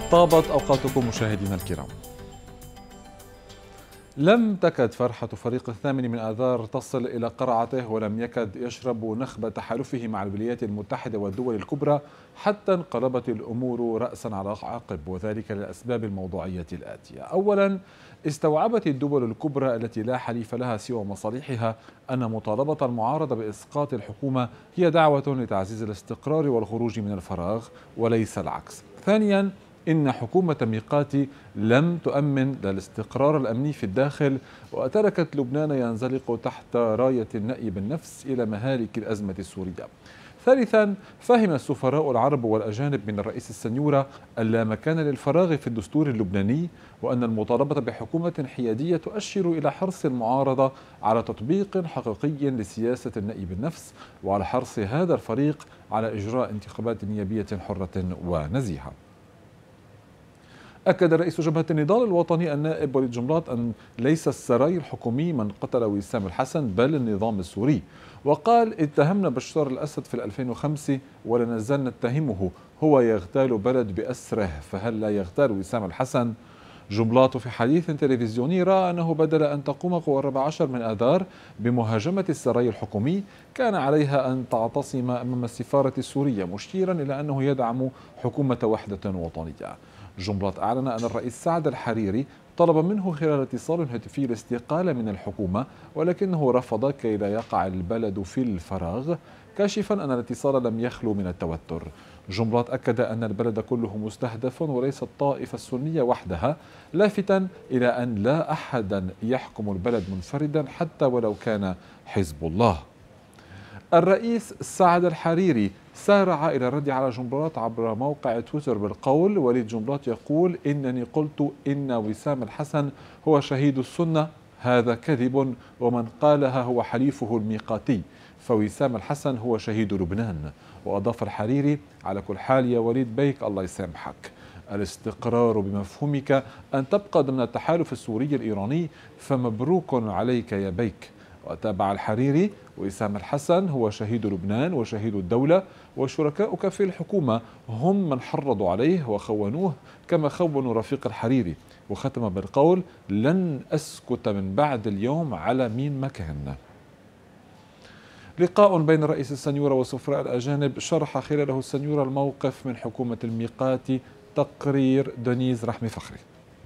طابت أوقاتكم مشاهدينا الكرام. لم تكد فرحة فريق الثامن من آذار تصل إلى قرعته، ولم يكد يشرب نخب تحالفه مع الولايات المتحدة والدول الكبرى حتى انقلبت الأمور رأسا على عقب، وذلك للأسباب الموضوعية الآتية. أولا، استوعبت الدول الكبرى التي لا حليف لها سوى مصالحها أن مطالبة المعارضة بإسقاط الحكومة هي دعوة لتعزيز الاستقرار والخروج من الفراغ وليس العكس. ثانيا، إن حكومة ميقاتي لم تؤمن الاستقرار الأمني في الداخل، وتركت لبنان ينزلق تحت راية النأي بالنفس إلى مهالك الأزمة السورية. ثالثا، فهم السفراء العرب والأجانب من الرئيس السنيورة أن لا مكان للفراغ في الدستور اللبناني، وأن المطالبة بحكومة حيادية تؤشر إلى حرص المعارضة على تطبيق حقيقي لسياسة النأي بالنفس، وعلى حرص هذا الفريق على إجراء انتخابات نيابية حرة ونزيهة. أكد رئيس جبهة النضال الوطني النائب وليد جملات أن ليس السراي الحكومي من قتل وسام الحسن بل النظام السوري، وقال: اتهمنا بشار الأسد في 2005 ولا نزال نتهمه، هو يغتال بلد بأسره فهل لا يغتال وسام الحسن؟ جملات في حديث تلفزيوني رأى أنه بدل أن تقوم قوى 14 من آذار بمهاجمة السراي الحكومي كان عليها أن تعتصم أمام السفارة السورية، مشيرا إلى أنه يدعم حكومة وحدة وطنية. جملات أعلن أن الرئيس سعد الحريري طلب منه خلال اتصال هاتفي الاستقالة من الحكومة، ولكنه رفض كي لا يقع البلد في الفراغ، كاشفا أن الاتصال لم يخلو من التوتر. جملات أكد أن البلد كله مستهدف وليس الطائفة السنية وحدها، لافتا إلى أن لا أحدا يحكم البلد منفردا حتى ولو كان حزب الله. الرئيس سعد الحريري سارع إلى الرد على جملات عبر موقع تويتر بالقول: وليد جملات يقول إنني قلت إن وسام الحسن هو شهيد السنة، هذا كذب، ومن قالها هو حليفه الميقاتي، فوسام الحسن هو شهيد لبنان. وأضاف الحريري: على كل حال يا وليد بيك الله يسامحك، الاستقرار بمفهومك أن تبقى ضمن التحالف السوري الإيراني، فمبروك عليك يا بيك. وتابع الحريري: وسام الحسن هو شهيد لبنان وشهيد الدولة، وشركاؤك في الحكومة هم من حرضوا عليه وخونوه كما خونوا رفيق الحريري. وختم بالقول: لن أسكت من بعد اليوم على مين مكان. لقاء بين رئيس السنيورة والسفراء الأجانب شرح خلاله السنيورة الموقف من حكومة الميقاتي. تقرير دنيز رحمي فخري.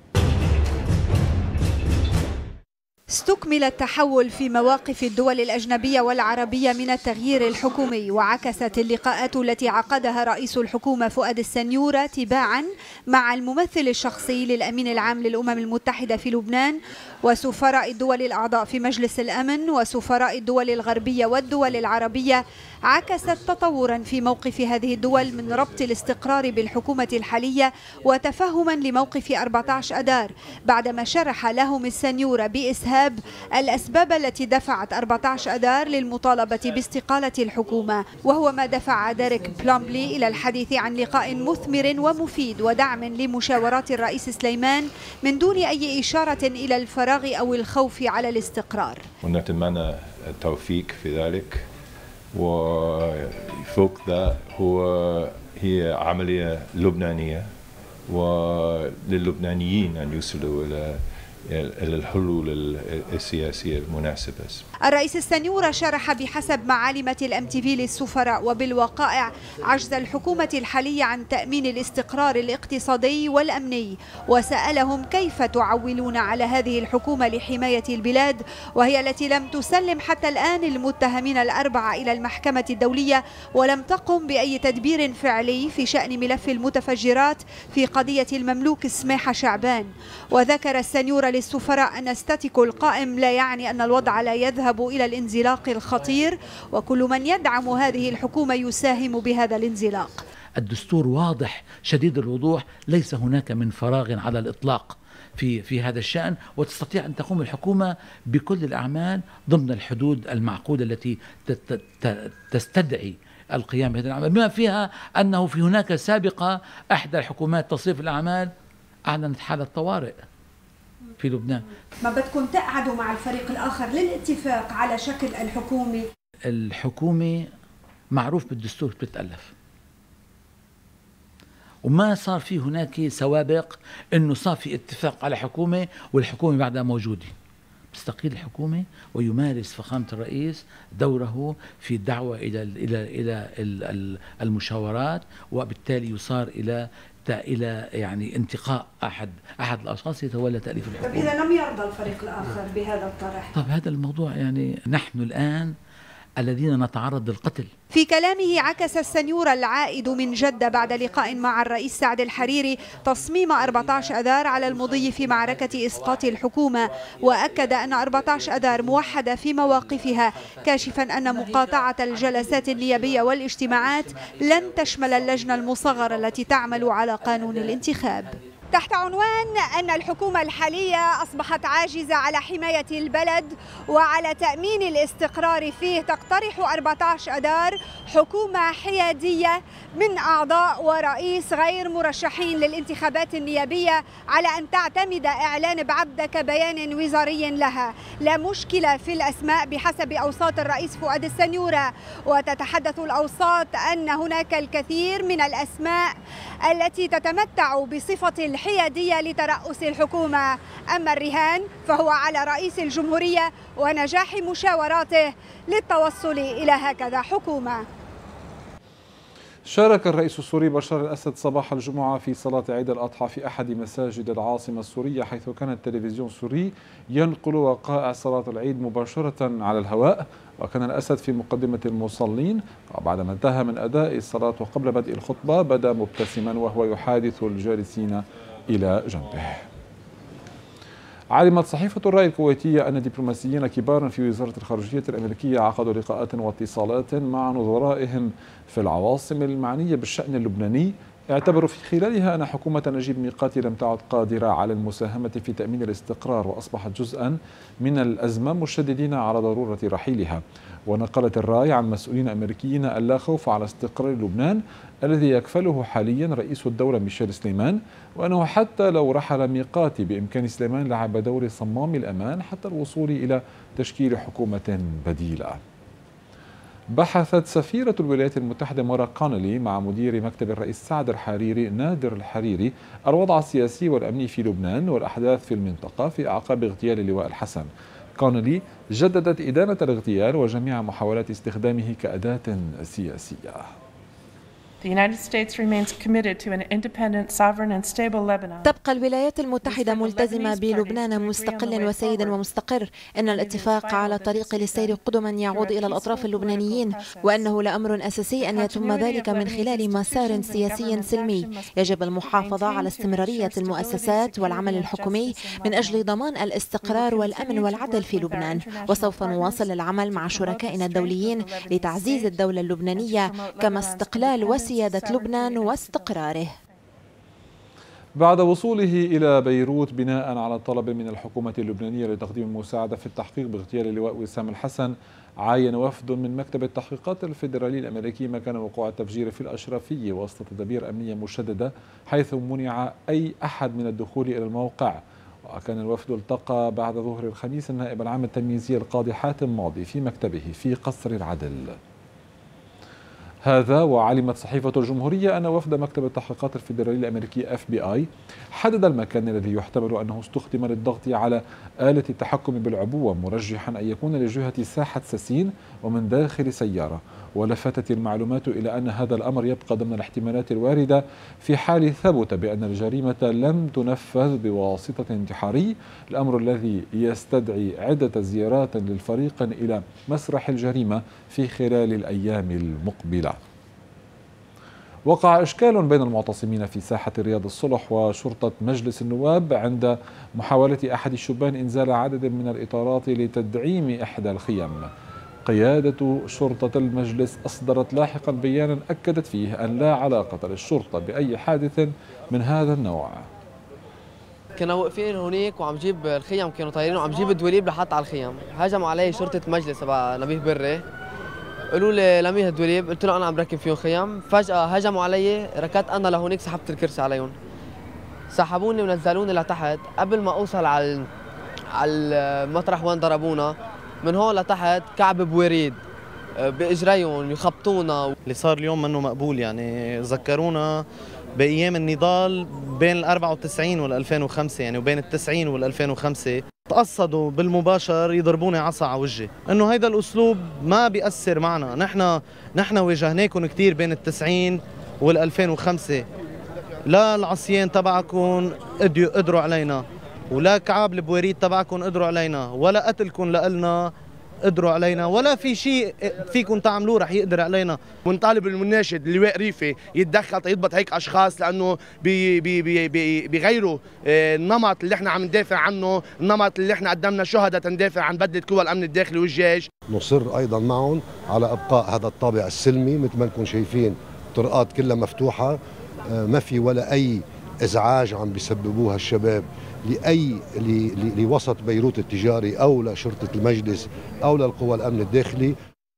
استكمل التحول في مواقف الدول الأجنبية والعربية من التغيير الحكومي، وعكست اللقاءات التي عقدها رئيس الحكومة فؤاد السنيورة تباعا مع الممثل الشخصي للأمين العام للأمم المتحدة في لبنان وسفراء الدول الأعضاء في مجلس الأمن وسفراء الدول الغربية والدول العربية، عكست تطورا في موقف هذه الدول من ربط الاستقرار بالحكومة الحالية وتفهما لموقف 14 أذار، بعدما شرح لهم السنيورة بإسهاب الأسباب التي دفعت 14 أذار للمطالبة باستقالة الحكومة، وهو ما دفع ديريك بلومبلي إلى الحديث عن لقاء مثمر ومفيد ودعم لمشاورات الرئيس سليمان من دون أي إشارة إلى الفراغ أو الخوف على الاستقرار. ونتمنى التوفيق في ذلك، وفوق ذا هي عملية لبنانية، وللبنانيين أن يصلوا إلى الحلول السياسية المناسبة. الرئيس السنيورة شرح بحسب معالمة الMTV للسفراء وبالوقائع عجز الحكومة الحالية عن تأمين الاستقرار الاقتصادي والأمني، وسألهم كيف تعولون على هذه الحكومة لحماية البلاد وهي التي لم تسلم حتى الآن المتهمين الأربعة إلى المحكمة الدولية ولم تقم بأي تدبير فعلي في شأن ملف المتفجرات في قضية المملوك سميحة شعبان. وذكر السنيورة للسفراء أن ستاتيكو القائم لا يعني أن الوضع لا يذهب إلى الانزلاق الخطير، وكل من يدعم هذه الحكومة يساهم بهذا الانزلاق. الدستور واضح شديد الوضوح، ليس هناك من فراغ على الإطلاق في هذا الشأن، وتستطيع أن تقوم الحكومة بكل الأعمال ضمن الحدود المعقولة التي تستدعي القيام بهذه الأعمال، بما فيها أنه في هناك سابقة إحدى الحكومات تصريف الأعمال أعلنت حالة طوارئ في لبنان. ما بدكم تقعدوا مع الفريق الآخر للاتفاق على شكل الحكومة؟ الحكومة معروف بالدستور بتتألف، وما صار في هناك سوابق أنه صار في اتفاق على حكومة والحكومة بعدها موجودة. تستقيل الحكومة ويمارس فخامة الرئيس دوره في الدعوة إلى المشاورات، وبالتالي يصار إلى يعني انتقاء أحد الأشخاص يتولى تأليف الحكومة. طب إذا لم يرضى الفريق الآخر بهذا الطرح؟ طب هذا الموضوع يعني نحن الآن الذين نتعرض للقتل. في كلامه عكس السنيور العائد من جدة بعد لقاء مع الرئيس سعد الحريري تصميم 14 أذار على المضي في معركة إسقاط الحكومة، وأكد أن 14 أذار موحدة في مواقفها، كاشفا أن مقاطعة الجلسات النيابية والاجتماعات لن تشمل اللجنة المصغرة التي تعمل على قانون الانتخاب. تحت عنوان أن الحكومة الحالية أصبحت عاجزة على حماية البلد وعلى تأمين الاستقرار فيه، تقترح 14 أذار حكومة حيادية من أعضاء ورئيس غير مرشحين للانتخابات النيابية، على أن تعتمد إعلان بعبدة كبيان وزاري لها. لا مشكلة في الأسماء بحسب أوساط الرئيس فؤاد السنيورة، وتتحدث الأوساط أن هناك الكثير من الأسماء التي تتمتع بصفة الحيادية لترأس الحكومة، أما الرهان فهو على رئيس الجمهورية ونجاح مشاوراته للتوصل إلى هكذا حكومة. شارك الرئيس السوري بشار الأسد صباح الجمعة في صلاة عيد الأضحى في أحد مساجد العاصمة السورية، حيث كان التلفزيون السوري ينقل وقائع صلاة العيد مباشرة على الهواء. وكان الأسد في مقدمة المصلين، وبعدما انتهى من أداء الصلاة وقبل بدء الخطبة بدا مبتسما وهو يحادث الجالسين إلى جنبه. علمت صحيفة الرأي الكويتية أن دبلوماسيين كبارا في وزارة الخارجية الأمريكية عقدوا لقاءات واتصالات مع نظرائهم في العواصم المعنية بالشأن اللبناني، اعتبروا في خلالها أن حكومة نجيب ميقاتي لم تعد قادرة على المساهمة في تأمين الاستقرار وأصبحت جزءا من الأزمة، مشددين على ضرورة رحيلها. ونقلت الرأي عن مسؤولين أمريكيين أن لا خوف على استقرار لبنان الذي يكفله حاليا رئيس الدولة ميشيل سليمان، وأنه حتى لو رحل ميقاتي بإمكان سليمان لعب دور صمام الأمان حتى الوصول إلى تشكيل حكومة بديلة. بحثت سفيرة الولايات المتحدة مورا كونلي مع مدير مكتب الرئيس سعد الحريري نادر الحريري الوضع السياسي والأمني في لبنان والأحداث في المنطقة في أعقاب اغتيال اللواء الحسن. كونلي جددت إدانة الاغتيال وجميع محاولات استخدامه كأداة سياسية. تبقى الولايات المتحدة ملتزمة بلبنان مستقل وسيد ومستقر، إن الاتفاق على طريق للسير قدما يعود إلى الأطراف اللبنانيين، وأنه لأمر أساسي أن يتم ذلك من خلال مسار سياسي سلمي. يجب المحافظة على استمرارية المؤسسات والعمل الحكومي من أجل ضمان الاستقرار والأمن والعدل في لبنان، وسوف نواصل العمل مع شركائنا الدوليين لتعزيز الدولة اللبنانية كما استقلال وسيادة لبنان واستقراره. بعد وصوله إلى بيروت بناء على طلب من الحكومة اللبنانية لتقديم المساعدة في التحقيق باغتيال اللواء وسام الحسن، عاين وفد من مكتب التحقيقات الفيدرالي الأمريكي مكان وقوع التفجير في الأشرفية وسط تدابير أمنية مشددة، حيث منع أي أحد من الدخول إلى الموقع. وكان الوفد التقى بعد ظهر الخميس النائب العام التنفيذي القاضي حاتم ماضي في مكتبه في قصر العدل. هذا وعلمت صحيفة الجمهورية أن وفد مكتب التحقيقات الفيدرالي الأمريكي FBI حدد المكان الذي يحتمل أنه استخدم للضغط على آلة التحكم بالعبوة، مرجحا أن يكون لجهة ساحة ساسين ومن داخل سيارة. ولفتت المعلومات إلى أن هذا الأمر يبقى ضمن الاحتمالات الواردة في حال ثبت بأن الجريمة لم تنفذ بواسطة انتحاري، الأمر الذي يستدعي عدة زيارات للفريق إلى مسرح الجريمة في خلال الأيام المقبلة. وقع إشكال بين المعتصمين في ساحة رياض الصلح وشرطة مجلس النواب عند محاولة أحد الشبان إنزال عدد من الإطارات لتدعيم إحدى الخيم. قيادة شرطة المجلس أصدرت لاحقا بيانا أكدت فيه أن لا علاقة للشرطة بأي حادث من هذا النوع. كنا واقفين هناك وعم جيب الخيم، كانوا طايرين وعم جيب الدوليب لحط على الخيم. هجموا علي شرطة مجلس تبع نبيه بري، قالوا لي لميه الدوليب، قلت له أنا عم بركب فيهم خيم. فجأة هجموا علي، ركضت أنا لهونيك سحبت الكرسي عليهم، سحبوني ونزلوني لتحت. قبل ما أوصل على المطرح وين ضربونا، من هون لتحت كعب بوريد باجريهم يخبطونا. اللي صار اليوم منه مقبول، يعني ذكرونا بأيام النضال بين ال 94 وال 2005 يعني وبين ال 90 وال 2005 تقصدوا بالمباشر يضربوني عصا على وجهي، انه هيدا الاسلوب ما بيأثر معنا، نحن واجهناكم كثير بين ال 90 وال 2005، لا العصيان تبعكم قدروا علينا، ولا كعاب البواريد تبعكم قدروا علينا، ولا قتلكم لنا قدروا علينا، ولا في شيء فيكم تعملوه رح يقدر علينا. ونطالب المناشد اللواء ريفي يتدخل يضبط هيك اشخاص، لانه بيغيروا النمط اللي احنا عم ندافع عنه، النمط اللي احنا قدمنا شهداء تندافع عن بدله قوى الامن الداخلي والجيش. نصر ايضا معهم على ابقاء هذا الطابع السلمي، مثل ما انكم شايفين الطرقات كلها مفتوحه، ما في ولا اي ازعاج عم بيسببوها الشباب لوسط بيروت التجاري او لشرطه المجلس او للقوى الامن الداخلي.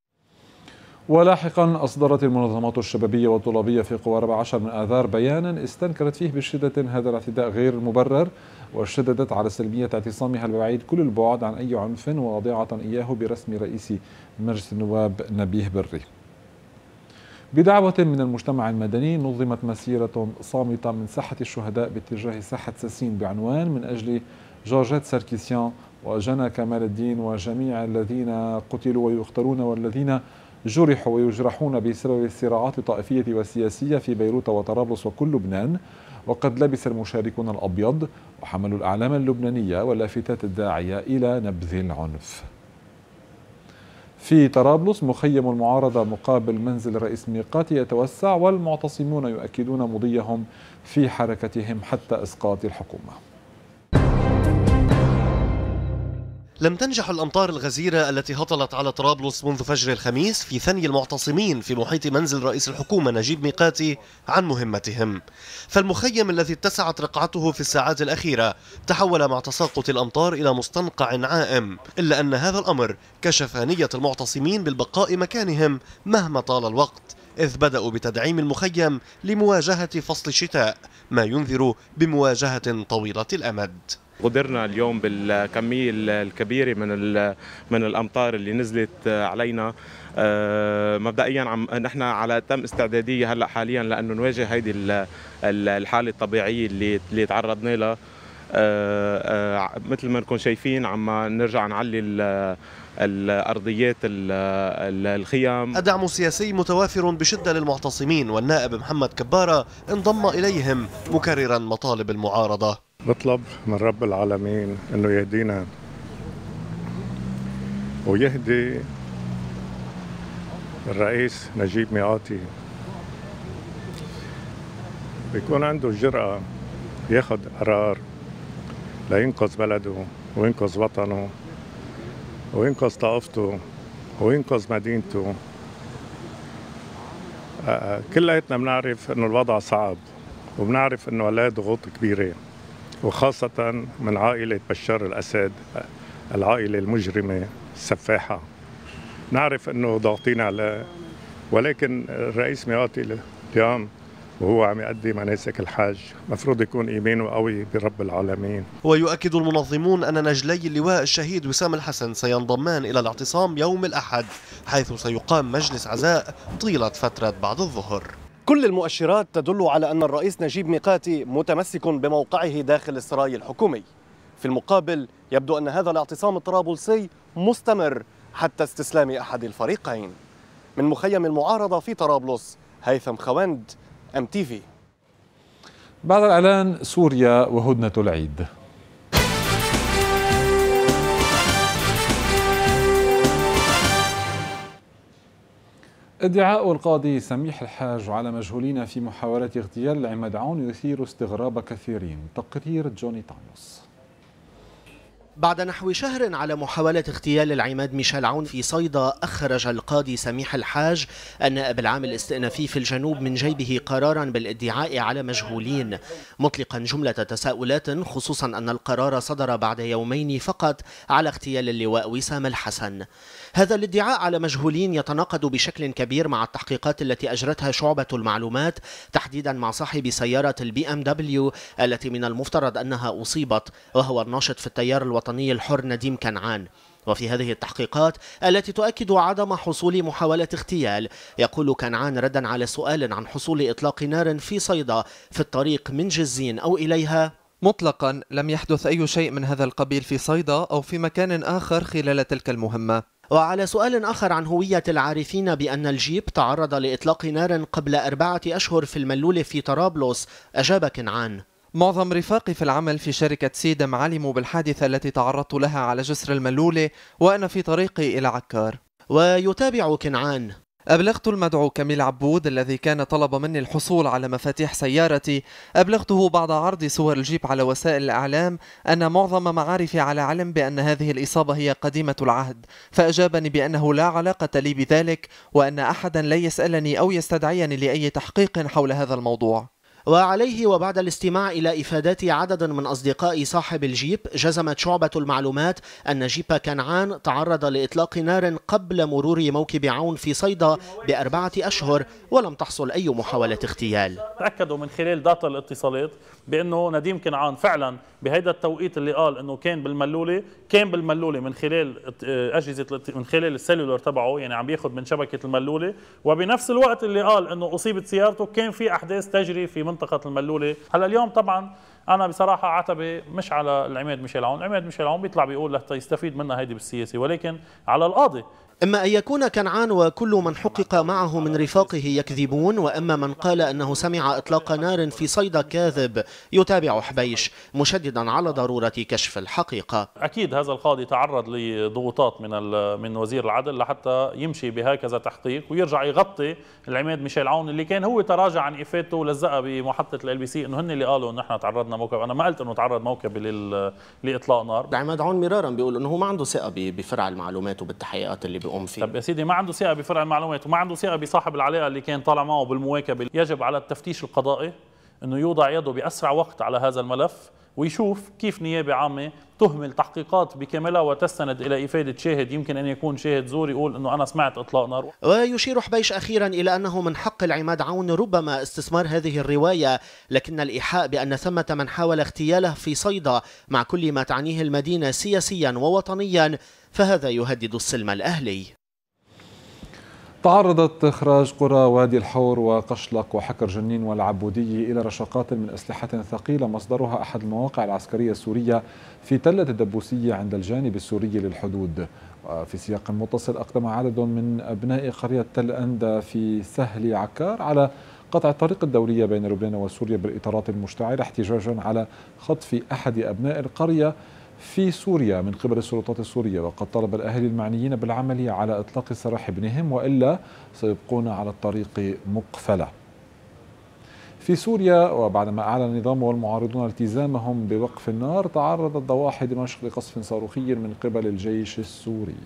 ولاحقا أصدرت المنظمات الشبابية والطلابية في قوى 14 من آذار بيانا استنكرت فيه بشدة هذا الاعتداء غير المبرر، وشددت على سلبية اعتصامها البعيد كل البعد عن أي عنف، واضعة إياه برسم رئيس مجلس النواب نبيه بري. بدعوة من المجتمع المدني نظمت مسيرة صامتة من ساحة الشهداء باتجاه ساحة ساسين بعنوان من أجل جورجيت ساركيسيان وجنى كمال الدين وجميع الذين قتلوا ويقتلون والذين جرحوا ويجرحون بسبب الصراعات الطائفية والسياسية في بيروت وطرابلس وكل لبنان. وقد لبس المشاركون الأبيض وحملوا الأعلام اللبنانية واللافتات الداعية إلى نبذ العنف. في طرابلس مخيم المعارضة مقابل منزل رئيس ميقاتي يتوسع، والمعتصمون يؤكدون مضيهم في حركتهم حتى إسقاط الحكومة. لم تنجح الأمطار الغزيرة التي هطلت على طرابلس منذ فجر الخميس في ثني المعتصمين في محيط منزل رئيس الحكومة نجيب ميقاتي عن مهمتهم، فالمخيم الذي اتسعت رقعته في الساعات الأخيرة تحول مع تساقط الأمطار إلى مستنقع عائم، إلا أن هذا الأمر كشف نية المعتصمين بالبقاء مكانهم مهما طال الوقت، إذ بدأوا بتدعيم المخيم لمواجهة فصل الشتاء، ما ينذر بمواجهة طويلة الأمد. قدرنا اليوم بالكمية الكبيرة من الأمطار اللي نزلت علينا، مبدئيا نحن على تم استعدادية هلا حاليا لأنه نواجه هيدي الحالة الطبيعية اللي تعرضنا لها. مثل ما نكون شايفين عم نرجع نعلي الأرضيات الخيام. الدعم السياسي متوافر بشدة للمعتصمين، والنائب محمد كبارة انضم إليهم مكررا مطالب المعارضة. نطلب من رب العالمين انه يهدينا ويهدي الرئيس نجيب ميقاتي، بيكون عنده الجرأة ياخذ قرار لينقذ بلده وينقذ وطنه وينقذ طائفته وينقذ مدينته. كلياتنا بنعرف انه الوضع صعب، وبنعرف انه عليه ضغوط كبيرة، وخاصة من عائلة بشار الأسد، العائلة المجرمة السفاحة. نعرف أنه ضاغطين عليه، ولكن الرئيس ميقاتي اليوم وهو عم يؤدي مناسك الحج مفروض يكون إيمانه قوي برب العالمين. ويؤكد المنظمون أن نجلي اللواء الشهيد وسام الحسن سينضمان إلى الاعتصام يوم الأحد، حيث سيقام مجلس عزاء طيلة فترة بعد الظهر. كل المؤشرات تدل على أن الرئيس نجيب ميقاتي متمسك بموقعه داخل السراي الحكومي. في المقابل يبدو أن هذا الاعتصام الطرابلسي مستمر حتى استسلام أحد الفريقين. من مخيم المعارضة في طرابلس، هيثم خوند، MTV. بعد الإعلان سوريا وهدنة العيد. ادعاء القاضي سميح الحاج على مجهولين في محاولة اغتيال عماد عون يثير استغراب كثيرين. تقرير جوني تانيوس. بعد نحو شهر على محاولة اغتيال العماد ميشيل عون في صيدا، أخرج القاضي سميح الحاج النائب العام الاستئنافي في الجنوب من جيبه قرارا بالادعاء على مجهولين، مطلقا جملة تساؤلات، خصوصا أن القرار صدر بعد يومين فقط على اغتيال اللواء وسام الحسن. هذا الادعاء على مجهولين يتناقض بشكل كبير مع التحقيقات التي أجرتها شعبة المعلومات، تحديدا مع صاحب سيارة BMW التي من المفترض أنها أصيبت، وهو الناشط في التيار الوطني الحر نديم كنعان. وفي هذه التحقيقات التي تؤكد عدم حصول محاولة اغتيال، يقول كنعان ردا على سؤال عن حصول إطلاق نار في صيدا في الطريق من جزين أو إليها: مطلقا لم يحدث أي شيء من هذا القبيل في صيدا أو في مكان آخر خلال تلك المهمة. وعلى سؤال آخر عن هوية العارفين بأن الجيب تعرض لإطلاق نار قبل 4 أشهر في الملول في طرابلس، أجاب كنعان: معظم رفاقي في العمل في شركة سيدم علموا بالحادثة التي تعرضت لها على جسر الملولة وأنا في طريقي إلى عكار. ويتابع كنعان: أبلغت المدعو كميل عبود الذي كان طلب مني الحصول على مفاتيح سيارتي، أبلغته بعد عرض صور الجيب على وسائل الإعلام أن معظم معارفي على علم بأن هذه الإصابة هي قديمة العهد، فأجابني بأنه لا علاقة لي بذلك وأن أحدا لا يسألني أو يستدعيني لأي تحقيق حول هذا الموضوع. وعليه وبعد الاستماع إلى إفادات عدد من أصدقاء صاحب الجيب، جزمت شعبة المعلومات أن جيب كنعان تعرض لإطلاق نار قبل مرور موكب عون في صيدا ب4 أشهر ولم تحصل أي محاولة اغتيال. تأكدوا من خلال داتا الاتصالات بأنه نديم كنعان فعلا بهذا التوقيت اللي قال أنه كان بالملولة من خلال أجهزة من خلال السيلولر تبعه، يعني عم بياخذ من شبكة الملولة، وبنفس الوقت اللي قال أنه أصيبت سيارته كان في أحداث تجري في منطقة الملولة. هلا اليوم طبعا أنا بصراحة عتبة مش على العماد ميشيل عون، العماد ميشيل عون بيطلع بيقول لحتى يستفيد منها هيدي بالسياسة، ولكن على القاضي. إما أن يكون كنعان وكل من حقق معه من رفاقه يكذبون، وإما من قال أنه سمع إطلاق نار في صيدا كاذب. يتابع حبيش مشددا على ضرورة كشف الحقيقة. أكيد هذا القاضي تعرض لضغوطات من وزير العدل لحتى يمشي بهكذا تحقيق ويرجع يغطي العماد ميشيل عون اللي كان هو تراجع عن إفادته ولزقها بمحطة ال LBC إنه هن اللي قالوا إنه نحن تعرضنا موكب. أنا ما قلت إنه تعرض موكب لإطلاق نار. العماد عون مرارا بيقول إنه هو ما عنده ثقة بفرع المعلومات وبالتحقيقات اللي بيقوم فيه. طب يا سيدي ما عنده ثقة بفرع المعلومات وما عنده ثقة بصاحب العلاقة اللي كان طالع معه بالمواكبة. يجب على التفتيش القضائي انه يوضع يده باسرع وقت على هذا الملف ويشوف كيف نيابة عامة تهمل تحقيقات بكاملها وتستند إلى إفادة شاهد يمكن أن يكون شاهد زور يقول أنه أنا سمعت إطلاق نار. ويشير حبيش أخيرا إلى أنه من حق العماد عون ربما استثمار هذه الرواية، لكن الإيحاء بأن ثمة من حاول اغتياله في صيدا مع كل ما تعنيه المدينة سياسيا ووطنيا فهذا يهدد السلم الأهلي. تعرضت إخراج قرى وادي الحور وقشلق وحكر جنين والعبودية إلى رشقات من أسلحة ثقيلة مصدرها أحد المواقع العسكرية السورية في تلة الدبوسية عند الجانب السوري للحدود. وفي سياق متصل أقدم عدد من أبناء قرية تل أندى في سهل عكار على قطع الطريق الدولية بين لبنان وسوريا بالإطارات المشتعلة احتجاجا على خطف أحد أبناء القرية في سوريا من قبل السلطات السورية. وقد طلب الأهالي المعنيين بالعمل على إطلاق سراح ابنهم وإلا سيبقون على الطريق مقفلة. في سوريا وبعدما أعلن النظام والمعارضون التزامهم بوقف النار، تعرضت ضواحي دمشق لقصف صاروخي من قبل الجيش السوري.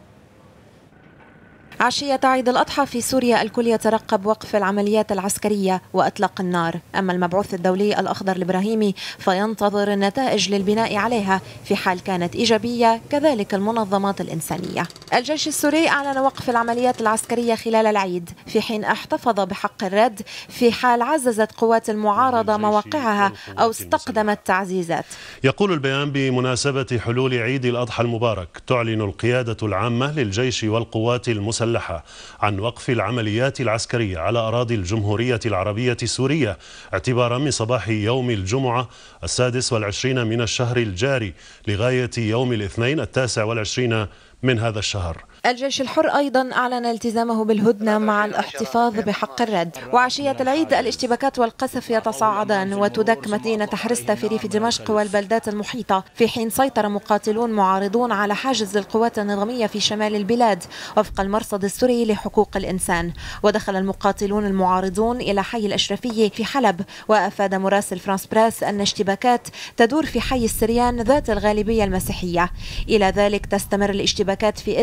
عشية عيد الأضحى في سوريا الكل يترقب وقف العمليات العسكرية وإطلاق النار، أما المبعوث الدولي الأخضر الإبراهيمي فينتظر النتائج للبناء عليها في حال كانت إيجابية، كذلك المنظمات الإنسانية. الجيش السوري أعلن وقف العمليات العسكرية خلال العيد في حين احتفظ بحق الرد في حال عززت قوات المعارضة مواقعها أو استقدمت تعزيزات. يقول البيان بمناسبة حلول عيد الأضحى المبارك تعلن القيادة العامة للجيش والقوات المسلحة عن وقف العمليات العسكرية على أراضي الجمهورية العربية السورية اعتبارا من صباح يوم الجمعة 26 من الشهر الجاري لغاية يوم الاثنين 29 من هذا الشهر. الجيش الحر أيضا أعلن التزامه بالهدنة مع الاحتفاظ بحق الرد. وعشية العيد الاشتباكات والقصف يتصاعدان وتدك مدينة حرستة في ريف دمشق والبلدات المحيطة، في حين سيطر مقاتلون معارضون على حاجز القوات النظامية في شمال البلاد وفق المرصد السوري لحقوق الإنسان. ودخل المقاتلون المعارضون إلى حي الأشرفية في حلب، وأفاد مراسل فرانس براس أن اشتباكات تدور في حي السريان ذات الغالبية المسيحية. إلى ذلك تستمر الاشتباكات في إدلب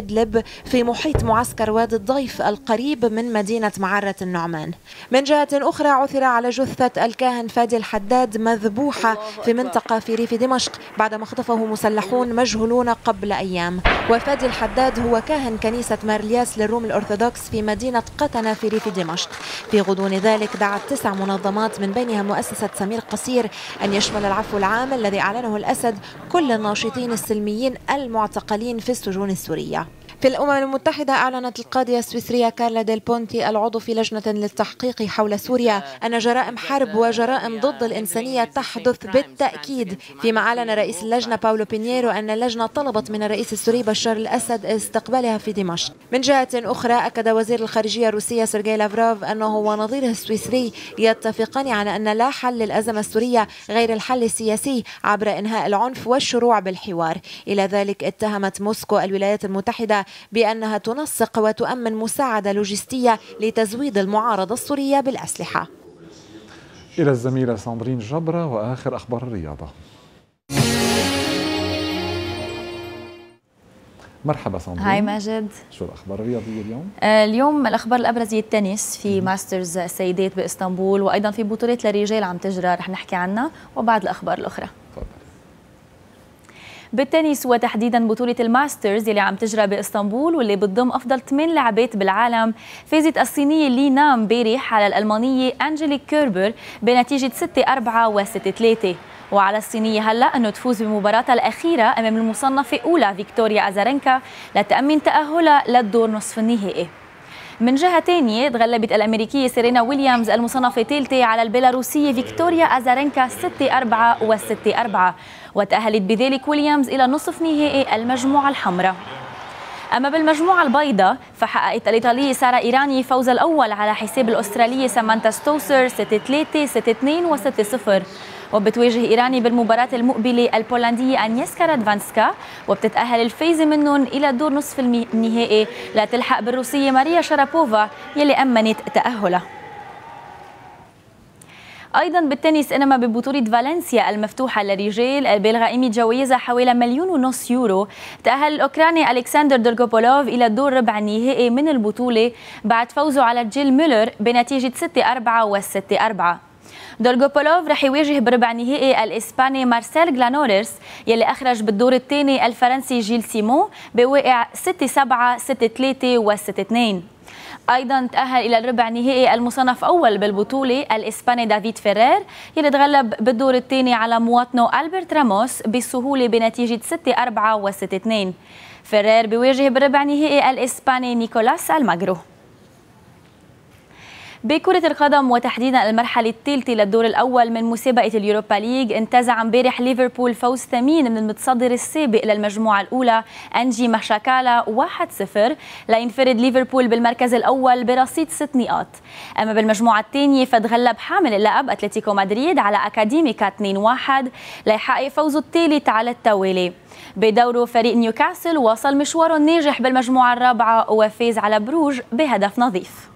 في محيط معسكر وادي الضيف القريب من مدينة معرة النعمان. من جهة أخرى عثر على جثة الكاهن فادي الحداد مذبوحة في منطقة في ريف دمشق بعدما خطفه مسلحون مجهولون قبل أيام. وفادي الحداد هو كاهن كنيسة مارلياس للروم الأرثوذكس في مدينة قطنة في ريف دمشق. في غضون ذلك دعت 9 منظمات من بينها مؤسسة سمير قصير أن يشمل العفو العام الذي أعلنه الأسد كل الناشطين السلميين المعتقلين في السجون السورية. في الأمم المتحدة أعلنت القاضية السويسرية كارلا ديل بونتي العضو في لجنة للتحقيق حول سوريا أن جرائم حرب وجرائم ضد الإنسانية تحدث بالتأكيد، فيما أعلن رئيس اللجنة باولو بينييرو أن اللجنة طلبت من الرئيس السوري بشار الأسد استقبالها في دمشق. من جهة أخرى أكد وزير الخارجية الروسية سيرجي لافروف أنه ونظيره السويسري يتفقان على أن لا حل للأزمة السورية غير الحل السياسي عبر إنهاء العنف والشروع بالحوار. إلى ذلك اتهمت موسكو الولايات المتحدة بأنها تنسق وتؤمن مساعدة لوجستية لتزويد المعارضة السورية بالأسلحة. إلى الزميلة ساندرين جبرة وآخر أخبار الرياضة. مرحبا ساندرين. هاي ماجد. شو الأخبار الرياضية اليوم؟ اليوم الأخبار الأبرز هي التنس في ماسترز السيدات بإسطنبول، وأيضا في بطولات للرجال عم تجرى رح نحكي عنها وبعد الأخبار الأخرى. بالتنس وتحديدا بطولة الماسترز اللي عم تجرى بإسطنبول واللي بتضم أفضل 8 لاعبات بالعالم، فازت الصينية لي نام امبارح على الألمانية أنجليك كيربر بنتيجة 6-4 و6-3. وعلى الصينية هلا أنه تفوز بمباراتها الأخيرة أمام المصنفة أولى فيكتوريا أزارينكا لتأمين تأهلها للدور نصف النهائي. من جهة تانية تغلبت الأمريكية سيرينا ويليامز المصنفة ثالثة على البيلاروسية فيكتوريا أزارينكا 6-4 و6-4، وتأهلت بذلك ويليامز إلى نصف نهائي المجموعة الحمراء. أما بالمجموعة البيضاء فحققت الإيطالية سارة إيراني فوز الأول على حساب الأسترالية سامانتا ستوسر 6-3 6-2 و6-0، وبتواجه إيراني بالمباراة المقبلة البولندية أنيسكا رادفانسكا، وبتتأهل الفايزة منهم إلى دور نصف النهائي لتلحق بالروسية ماريا شارابوفا يلي أمنت تأهلها. أيضا بالتنس إنما ببطولة فالنسيا المفتوحة للرجال البالغة قيمة جوائزها حوالي 1.5 مليون يورو، تأهل الأوكراني ألكسندر دولغوبولوف إلى الدور ربع النهائي من البطولة بعد فوزه على جيل ميلر بنتيجة 6-4 و6-4. دولغوبولوف رح يواجه بربع نهائي الإسباني مارسيل جلانوريس يلي أخرج بالدور الثاني الفرنسي جيل سيمون بواقع 6-7 6-3 و6-2. أيضا تأهل إلى الربع نهائي المصنف أول بالبطولة الإسباني دافيد فيرير يلي تغلب بالدور الثاني على مواطنه ألبرت راموس بسهولة بنتيجة 6-4 و6-2. فيرير بيواجه بالربع نهائي الإسباني نيكولاس الماغرو. بكرة القدم وتحديدا المرحلة الثالثة للدور الأول من مسابقة اليوروبا ليج، انتزع امبارح ليفربول فوز ثمين من المتصدر السابق للمجموعة الأولى أنجي ماشاكالا 1-0 لينفرد ليفربول بالمركز الأول برصيد 6 نقاط. أما بالمجموعة الثانية فتغلب حامل اللقب أتلتيكو مدريد على أكاديميكا 2-1 ليحقق فوزه الثالث على التوالي. بدوره فريق نيوكاسل واصل مشواره الناجح بالمجموعة الرابعة وفاز على بروج بهدف نظيف.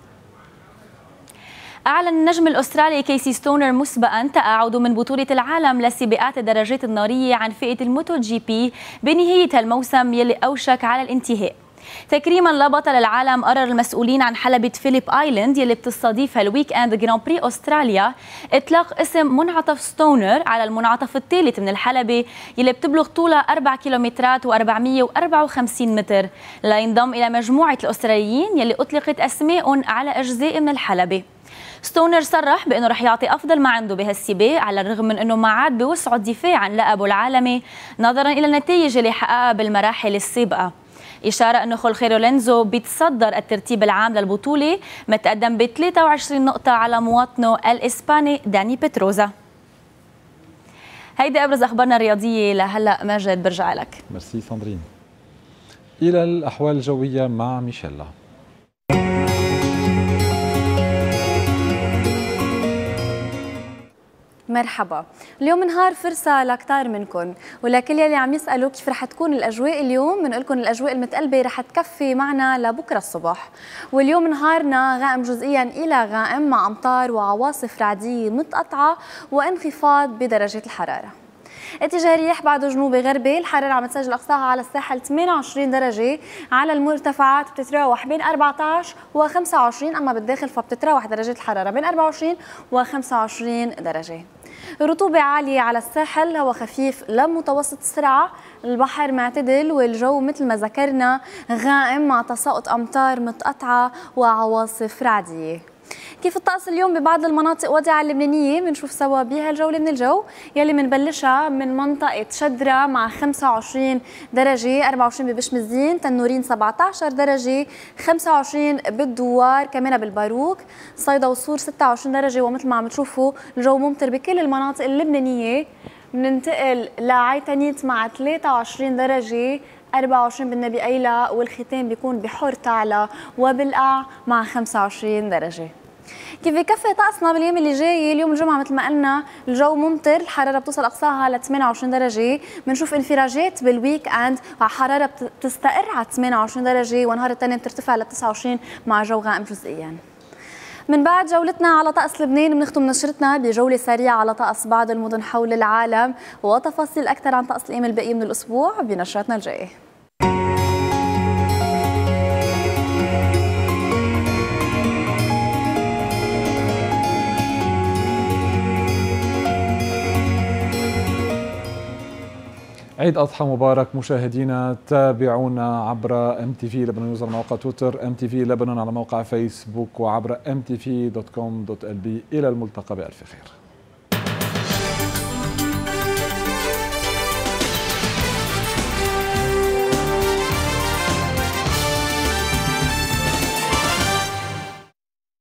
أعلن النجم الأسترالي كيسي ستونر مسبقاً تقاعده من بطولة العالم لسباقات الدراجات النارية عن فئة الموتو جي بي بنهاية الموسم يلي أوشك على الانتهاء. تكريما لبطل العالم قرر المسؤولين عن حلبة فيليب آيلاند يلي بتستضيفها الويك اند جراند بري أستراليا إطلاق اسم منعطف ستونر على المنعطف الثالث من الحلبة يلي بتبلغ طولها 4 كيلومترات و454 متر لينضم إلى مجموعة الأستراليين يلي أطلقت أسماء على أجزاء من الحلبة. ستونر صرح بأنه رح يعطي أفضل ما عنده بهالسباق على الرغم من أنه ما عاد بوسعه الدفاع عن لقبه العالمي نظرا إلى النتائج اللي حققها بالمراحل السابقة. إشارة أنه خولخي لورينزو بيتصدر الترتيب العام للبطولة متقدم ب 23 نقطة على مواطنه الإسباني داني بيتروزا. هيدي أبرز أخبارنا الرياضية لهلأ. ماجد برجع لك. مرسي ساندرين. إلى الأحوال الجوية مع ميشيلا. مرحبا. اليوم نهار فرصة لكتار منكم ولكل يلي عم يسألوا كيف رح تكون الأجواء اليوم، بنقول لكم الأجواء المتقلبة رح تكفي معنا لبكرة الصبح. واليوم نهارنا غائم جزئيا إلى غائم مع أمطار وعواصف رعدية متقطعة وانخفاض بدرجة الحرارة. اتجاه رياح بعده جنوبي غربي، الحرارة عم تسجل أقصاها على الساحل 28 درجة، على المرتفعات بتتراوح بين 14 و 25، أما بالداخل فبتتراوح درجة الحرارة بين 24 و 25 درجة. الرطوبة عالية على الساحل، هواء خفيف لمتوسط السرعة، البحر معتدل، والجو مثل ما ذكرنا غائم مع تساقط أمطار متقطعة وعواصف رعدية. كيف الطقس اليوم ببعض المناطق وديعة اللبنانية؟ بنشوف سوا بهالجولة من الجو يلي بنبلشها من منطقة شدرة مع 25 درجة، 24 ببشمزين، تنورين 17 درجة، 25 بالدوار، كمان بالباروك، صيدا وصور 26 درجة. ومثل ما عم تشوفوا الجو ممطر بكل المناطق اللبنانية. بننتقل لعيتانيت مع 23 درجة، 24 بالنبي أيلا، والختام بيكون بحور تعلى وبالقاع مع 25 درجة. كيف بكفي طقسنا باليوم اللي جاي؟ اليوم الجمعة مثل ما قلنا الجو ممطر، الحرارة بتوصل أقصاها ل 28 درجة، بنشوف انفراجات بالويك اند، حرارة بتستقر على 28 درجة، ونهار التنين بترتفع ل 29 مع جو غائم جزئيا. من بعد جولتنا على طقس لبنان بنختم نشرتنا بجولة سريعة على طقس بعض المدن حول العالم، وتفاصيل أكثر عن طقس الأيام الباقية من الأسبوع بنشرتنا الجاية. عيد أضحى مبارك مشاهدينا، تابعونا عبر MTV لبنان نيوز على موقع تويتر، MTV لبنان على موقع فيسبوك، وعبر mtv.com.lb. إلى الملتقى بألف خير.